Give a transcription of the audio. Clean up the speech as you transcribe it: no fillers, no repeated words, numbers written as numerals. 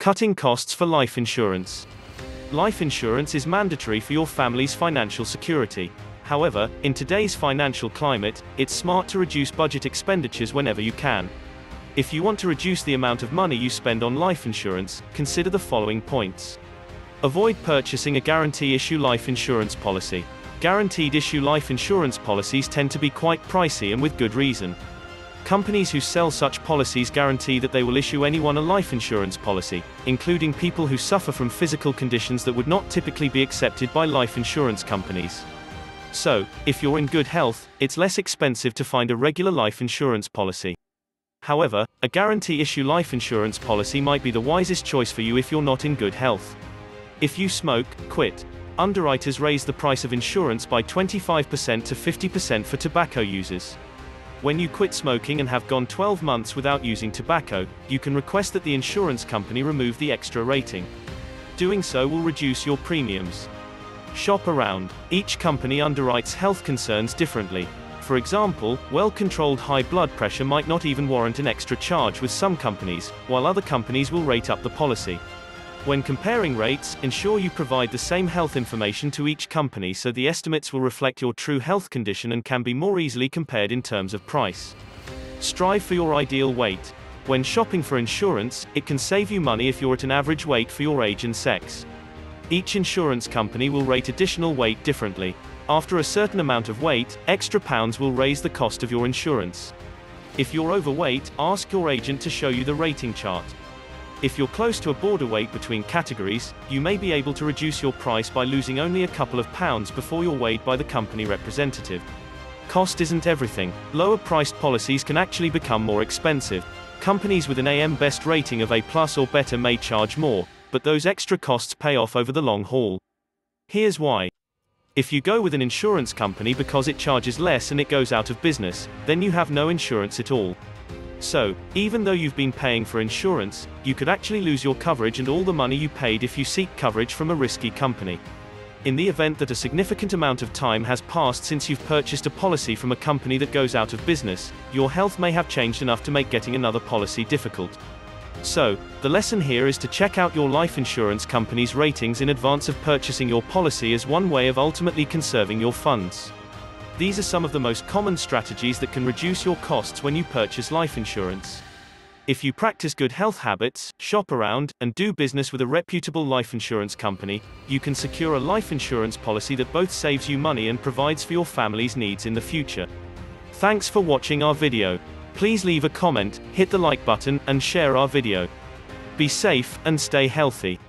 Cutting costs for life insurance. Life insurance is mandatory for your family's financial security. However, in today's financial climate, it's smart to reduce budget expenditures whenever you can. If you want to reduce the amount of money you spend on life insurance, consider the following points. Avoid purchasing a guarantee issue life insurance policy. Guaranteed issue life insurance policies tend to be quite pricey, and with good reason. Companies who sell such policies guarantee that they will issue anyone a life insurance policy, including people who suffer from physical conditions that would not typically be accepted by life insurance companies. So, if you're in good health, it's less expensive to find a regular life insurance policy. However, a guarantee issue life insurance policy might be the wisest choice for you if you're not in good health. If you smoke, quit. Underwriters raise the price of insurance by 25% to 50% for tobacco users. When you quit smoking and have gone 12 months without using tobacco, you can request that the insurance company remove the extra rating. Doing so will reduce your premiums. Shop around. Each company underwrites health concerns differently. For example, well-controlled high blood pressure might not even warrant an extra charge with some companies, while other companies will rate up the policy. When comparing rates, ensure you provide the same health information to each company so the estimates will reflect your true health condition and can be more easily compared in terms of price. Strive for your ideal weight. When shopping for insurance, it can save you money if you're at an average weight for your age and sex. Each insurance company will rate additional weight differently. After a certain amount of weight, extra pounds will raise the cost of your insurance. If you're overweight, ask your agent to show you the rating chart. If you're close to a border weight between categories, you may be able to reduce your price by losing only a couple of pounds before you're weighed by the company representative. Cost isn't everything. Lower-priced policies can actually become more expensive. Companies with an AM Best rating of A+ or better may charge more, but those extra costs pay off over the long haul. Here's why. If you go with an insurance company because it charges less and it goes out of business, then you have no insurance at all. So, even though you've been paying for insurance, you could actually lose your coverage and all the money you paid if you seek coverage from a risky company. In the event that a significant amount of time has passed since you've purchased a policy from a company that goes out of business, your health may have changed enough to make getting another policy difficult. So, the lesson here is to check out your life insurance company's ratings in advance of purchasing your policy as one way of ultimately conserving your funds. These are some of the most common strategies that can reduce your costs when you purchase life insurance. If you practice good health habits, shop around, and do business with a reputable life insurance company, you can secure a life insurance policy that both saves you money and provides for your family's needs in the future. Thanks for watching our video. Please leave a comment, hit the like button, and share our video. Be safe, and stay healthy.